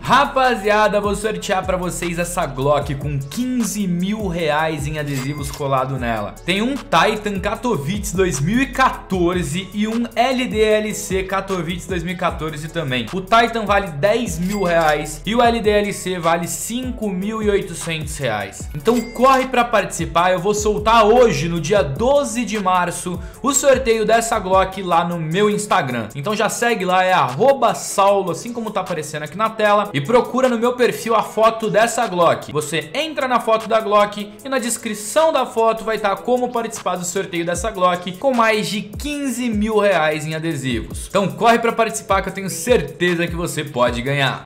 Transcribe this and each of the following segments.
Rapaziada, vou sortear pra vocês essa Glock com 15 mil reais em adesivos colado nela. Tem um Titan Katowice 2014 e um LDLC Katowice 2014 também. O Titan vale 10 mil reais e o LDLC vale 5.800 reais. Então corre pra participar, eu vou soltar hoje, no dia 12 de março, o sorteio dessa Glock lá no meu Instagram. Então já segue lá, é @saulo, assim como tá aparecendo aqui na tela, e procura no meu perfil a foto dessa Glock. Você entra na foto da Glock e na descrição da foto vai estar como participar do sorteio dessa Glock com mais de 15 mil reais em adesivos. Então corre pra participar que eu tenho certeza que você pode ganhar.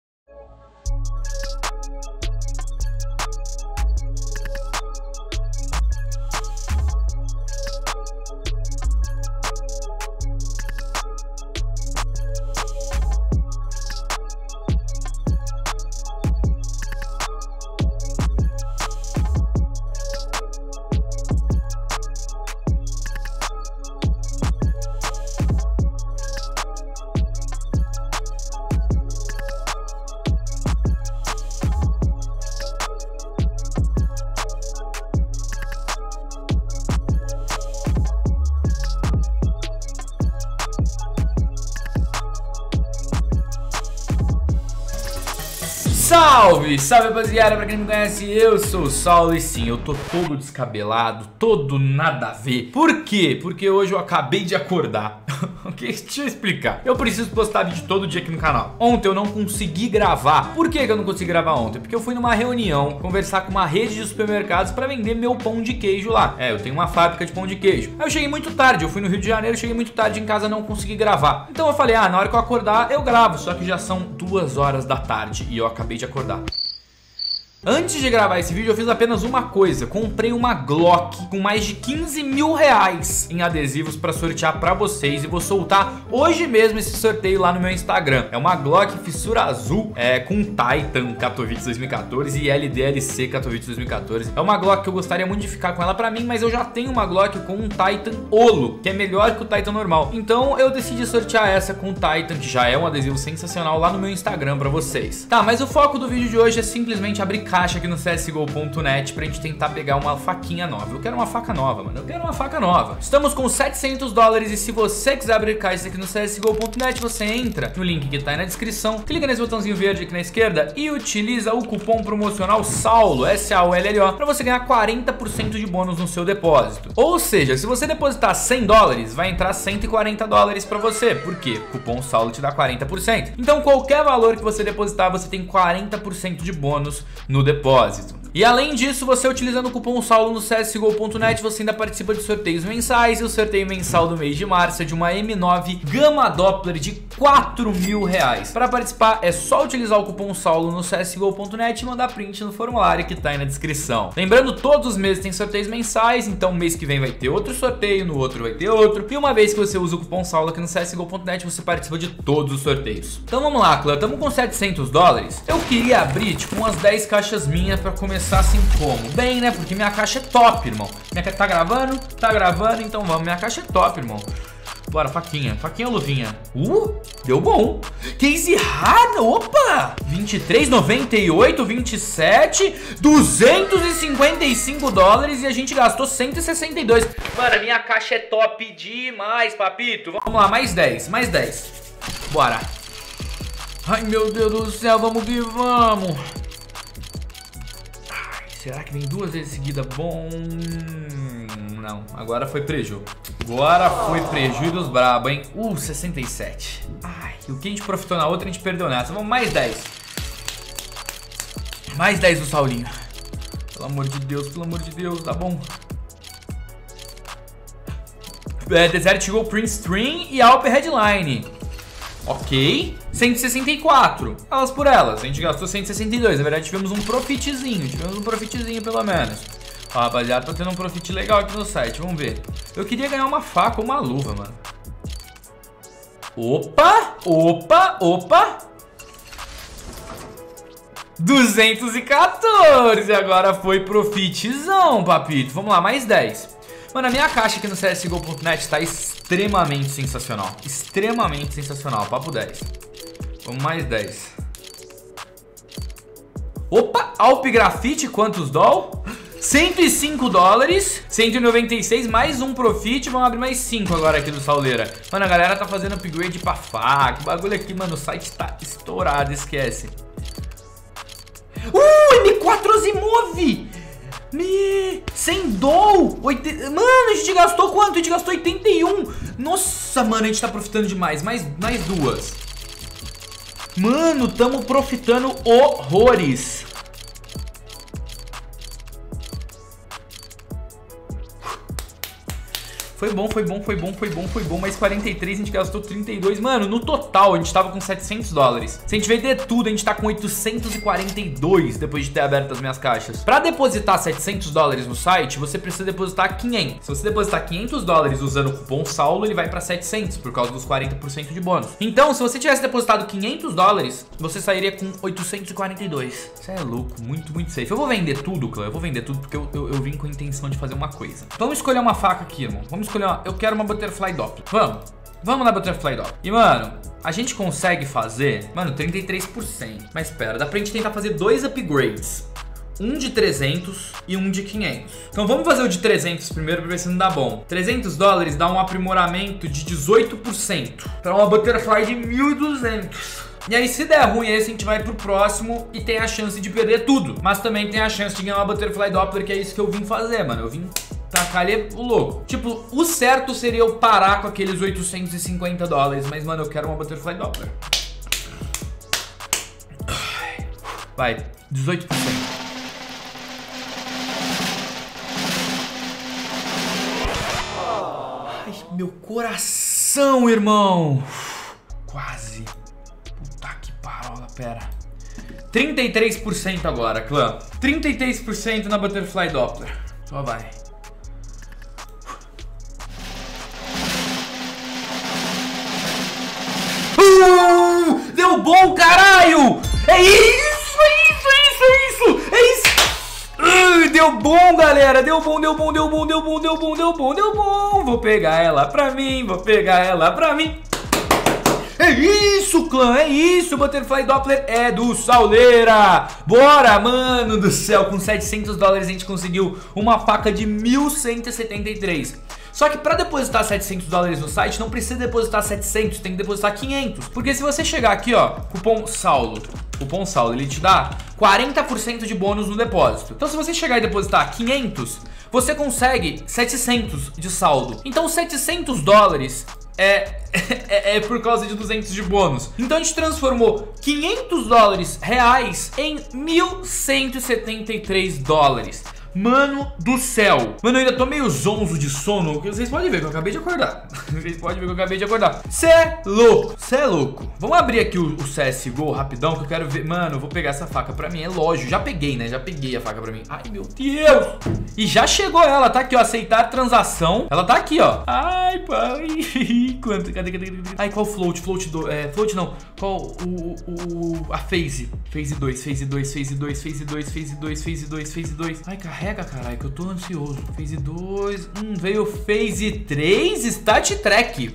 Salve, salve rapaziada, pra quem não me conhece, eu sou o Saulo e sim, eu tô todo descabelado, todo nada a ver. Por quê? Porque hoje eu acabei de acordar. Deixa eu explicar. Eu preciso postar vídeo todo dia aqui no canal. Ontem eu não consegui gravar. Por que eu não consegui gravar ontem? Porque eu fui numa reunião conversar com uma rede de supermercados pra vender meu pão de queijo lá. É, eu tenho uma fábrica de pão de queijo. Aí eu cheguei muito tarde, eu fui no Rio de Janeiro, cheguei muito tarde em casa, não consegui gravar. Então eu falei, na hora que eu acordar eu gravo. Só que já são 2 horas da tarde e eu acabei de acordar. Antes de gravar esse vídeo eu fiz apenas uma coisa. Comprei uma Glock com mais de 15 mil reais em adesivos pra sortear pra vocês. E vou soltar hoje mesmo esse sorteio lá no meu Instagram. É uma Glock fissura azul com Titan Katowice 2014 e LDLC Katowice 2014. É uma Glock que eu gostaria muito de ficar com ela pra mim, mas eu já tenho uma Glock com um Titan Holo, que é melhor que o Titan normal. Então eu decidi sortear essa com o Titan, que já é um adesivo sensacional, lá no meu Instagram pra vocês. Tá, mas o foco do vídeo de hoje é simplesmente abrir caixa aqui no csgo.net pra gente tentar pegar uma faquinha nova. Eu quero uma faca nova, mano. Eu quero uma faca nova. Estamos com 700 dólares e se você quiser abrir caixa aqui no csgo.net, você entra no link que tá aí na descrição, clica nesse botãozinho verde aqui na esquerda e utiliza o cupom promocional SAULO, SAULLO, pra você ganhar 40% de bônus no seu depósito. Ou seja, se você depositar 100 dólares, vai entrar 140 dólares pra você. Por quê? O cupom SAULO te dá 40%. Então qualquer valor que você depositar, você tem 40% de bônus no depósito. E além disso, você utilizando o cupom SAULO no csgo.net, você ainda participa de sorteios mensais. E o sorteio mensal do mês de março é de uma M9 Gamma Doppler de 4 mil reais. Para participar é só utilizar o cupom SAULO no csgo.net e mandar print no formulário que tá aí na descrição. Lembrando, todos os meses tem sorteios mensais, então mês que vem vai ter outro sorteio, no outro vai ter outro. E uma vez que você usa o cupom SAULO aqui no csgo.net, você participa de todos os sorteios. Então vamos lá, clã, estamos com 700 dólares. Eu queria abrir tipo umas 10 caixas minhas para começar assim como? Bem, né? Porque minha caixa é top, irmão. Tá gravando? Tá gravando, então vamos. Minha caixa é top, irmão. Bora, faquinha. Faquinha ou luvinha? Deu bom. Case rara, opa! 23,98, 27, 255 dólares e a gente gastou 162. Mano, minha caixa é top demais, papito. Vamos lá, mais 10, mais 10. Bora. Ai, meu Deus do céu, vamos que vamos. Será que vem 2 vezes seguida? Bom, não, agora foi preju. Agora foi preju dos brabo, hein? 67. Ai, o que a gente profitou na outra, a gente perdeu nessa. Vamos, mais 10. Mais 10 do Saulinho. Pelo amor de Deus, tá bom. Desert Eagle Prince String e Alper Headline. Ok, 164, elas por elas, a gente gastou 162, na verdade tivemos um profitzinho pelo menos. Ó, rapaziada, tô tendo um profit legal aqui no site, vamos ver. Eu queria ganhar uma faca ou uma luva, mano. Opa, 214, agora foi profitzão, papito. Vamos lá, mais 10. Mano, a minha caixa aqui no csgo.net tá extremamente sensacional. Extremamente sensacional, papo 10. Vamos mais 10. Opa, Alp Grafite, quantos doll? 105 dólares, 196, mais um profit. Vamos abrir mais 5 agora aqui do Sauleira. Mano, a galera tá fazendo upgrade pra faca. O bagulho aqui, mano, o site tá estourado, esquece. M4 Asimov! 100 doll! Mano, a gente gastou quanto? A gente gastou 81. Nossa, mano, a gente tá profitando demais. Mais duas. Mano, tamo profitando horrores. Foi bom, foi bom, foi bom, foi bom, foi bom. Mais 43, a gente gastou 32. Mano, no total, a gente tava com 700 dólares. Se a gente vender tudo, a gente tá com 842 depois de ter aberto as minhas caixas. Pra depositar 700 dólares no site, você precisa depositar 500. Se você depositar 500 dólares usando o cupom SAULO, ele vai pra 700, por causa dos 40% de bônus. Então, se você tivesse depositado 500 dólares, você sairia com 842. Isso é louco, muito, muito safe. Eu vou vender tudo, clã. Eu vou vender tudo porque eu vim com a intenção de fazer uma coisa. Vamos escolher uma faca aqui, irmão. Vamos escolher uma... Eu quero uma Butterfly Doppler. Vamos na Butterfly Doppler. E, mano, a gente consegue fazer... Mano, 33%. Mas espera, dá pra gente tentar fazer 2 upgrades. Um de 300 e um de 500. Então vamos fazer o de 300 primeiro pra ver se não dá bom. 300 dólares dá um aprimoramento de 18%. Pra uma Butterfly de 1.200. E aí, se der ruim esse, a gente vai pro próximo e tem a chance de perder tudo. Mas também tem a chance de ganhar uma Butterfly Doppler, que é isso que eu vim fazer, mano. Eu vim... tacar ali o louco. Tipo, o certo seria eu parar com aqueles 850 dólares. Mas, mano, eu quero uma Butterfly Doppler. Vai, 18%. Ai, meu coração, irmão. Quase. Puta que parola, pera. 33% agora, clã. 33% na Butterfly Doppler. Só vai. Deu bom, caralho! É isso! Deu bom, galera! Deu bom! Vou pegar ela pra mim, É isso, clã, é isso! Butterfly Doppler é do Sauleira! Bora, mano do céu! Com 700 dólares a gente conseguiu uma faca de 1.173. Só que pra depositar 700 dólares no site, não precisa depositar 700, tem que depositar 500. Porque se você chegar aqui, ó, cupom SAULO, ele te dá 40% de bônus no depósito. Então se você chegar e depositar 500, você consegue 700 de saldo. Então 700 dólares é por causa de 200 de bônus. Então a gente transformou 500 dólares reais em 1.173 dólares. Mano do céu. Mano, eu ainda tô meio zonzo de sono. Vocês podem ver que eu acabei de acordar. Cê é louco. Vamos abrir aqui o CSGO rapidão, que eu quero ver. Mano, eu vou pegar essa faca pra mim. É lógico, já peguei, né? Já peguei a faca pra mim. Ai, meu Deus. E já chegou ela, tá aqui, ó. Aceitar transação. Ela tá aqui, ó. Ai, pai. Quanto? Cadê? Ai, qual float? Float não. Qual a phase? Phase 2. Ai, carrega, caralho, que eu tô ansioso. Phase 2. Veio Phase 3, Stat Track.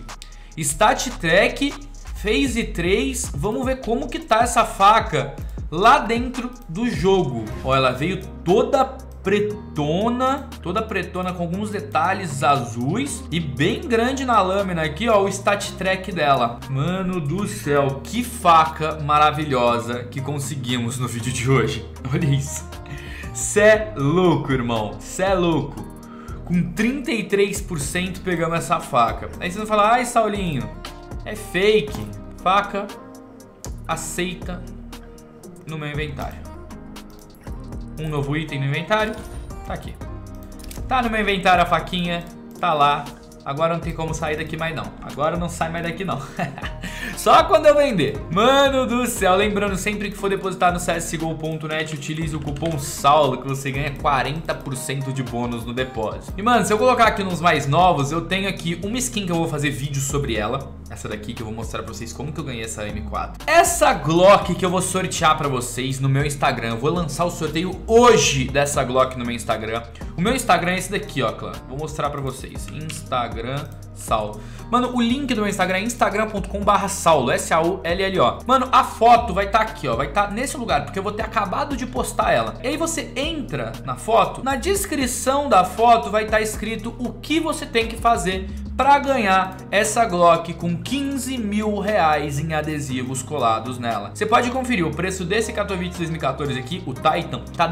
Phase 3. Vamos ver como que tá essa faca lá dentro do jogo. Ó, ela veio toda pretona com alguns detalhes azuis e bem grande na lâmina aqui, ó, o Stat Track dela. Mano do céu, que faca maravilhosa que conseguimos no vídeo de hoje. Olha isso. Cê é louco, irmão. Cê é louco. Com 33% pegamos essa faca. Aí você vai falar, ai, Saulinho, é fake. Faca aceita no meu inventário. Um novo item no inventário. Tá aqui. Tá no meu inventário a faquinha. Tá lá. Agora não tem como sair daqui mais não. Agora não sai mais daqui não. Só quando eu vender. Mano do céu. Lembrando, sempre que for depositar no csgo.net, utilize o cupom SAULO, que você ganha 40% de bônus no depósito. E mano, se eu colocar aqui nos mais novos, eu tenho aqui uma skin que eu vou fazer vídeo sobre ela. Essa daqui que eu vou mostrar pra vocês como que eu ganhei essa M4. Essa Glock que eu vou sortear pra vocês no meu Instagram. Eu vou lançar o sorteio hoje dessa Glock no meu Instagram. O meu Instagram é esse daqui, ó, clã. Vou mostrar pra vocês. Instagram Saulo. Mano, o link do meu Instagram é instagram.com/Saulo, S-A-U-L-L-O. Mano, a foto vai estar aqui, ó. Vai estar nesse lugar, porque eu vou ter acabado de postar ela. E aí você entra na foto. Na descrição da foto vai estar escrito o que você tem que fazer para ganhar essa Glock com 15 mil reais em adesivos colados nela. Você pode conferir o preço desse Katowice 2014 aqui, o Titan, tá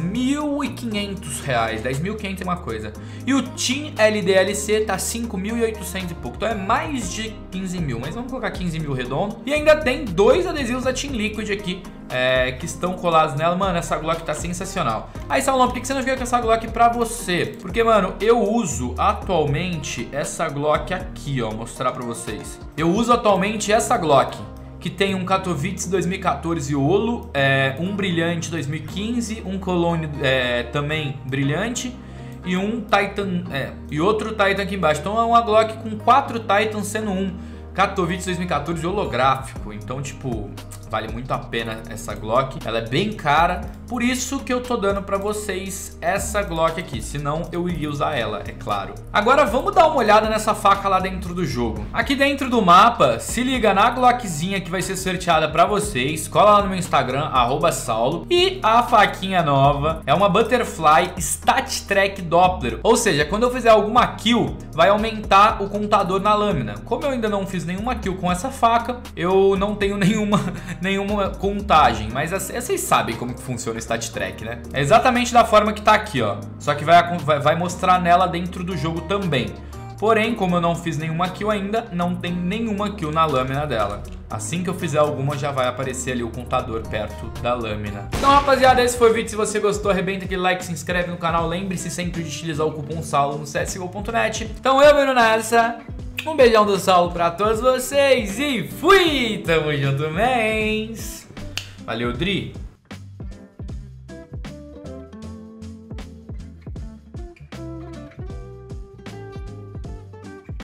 10.500 reais, 10.500 é uma coisa. E o Team LDLC tá 5.800 e pouco, então é mais de 15 mil, mas vamos colocar 15 mil redondo. E ainda tem 2 adesivos da Team Liquid aqui, que estão colados nela. Mano, essa Glock tá sensacional. Aí, Saulão, por que você não veio com essa Glock pra você? Porque, mano, eu uso atualmente essa Glock aqui, ó, mostrar pra vocês. Eu uso atualmente essa Glock, que tem um Katowice 2014 Olo, um brilhante 2015, um Cologne também brilhante, e um Titan, e outro Titan aqui embaixo. Então é uma Glock com 4 Titans, sendo um Katowice 2014 holográfico. Então, tipo, vale muito a pena essa Glock. Ela é bem cara, por isso que eu tô dando pra vocês essa Glock aqui. Senão eu iria usar ela, é claro. Agora vamos dar uma olhada nessa faca lá dentro do jogo. Aqui dentro do mapa, se liga na Glockzinha que vai ser sorteada pra vocês. Cola lá no meu Instagram, @Saulo. E a faquinha nova é uma Butterfly StatTrak Doppler. Ou seja, quando eu fizer alguma kill, vai aumentar o contador na lâmina. Como eu ainda não fiz nenhuma kill com essa faca, eu não tenho nenhuma contagem. Mas vocês sabem como que funciona o StatTrak, né? É exatamente da forma que tá aqui, ó. Só que vai mostrar nela dentro do jogo também. Porém, como eu não fiz nenhuma kill ainda, não tem nenhuma kill na lâmina dela. Assim que eu fizer alguma, já vai aparecer ali o contador perto da lâmina. Então, rapaziada, esse foi o vídeo. Se você gostou, arrebenta aquele like, se inscreve no canal. Lembre-se sempre de utilizar o cupom SAULO no CSGO.net. Então eu vou nessa. Um beijão do Saulo pra todos vocês e fui! Tamo junto, mens! Valeu, Dri!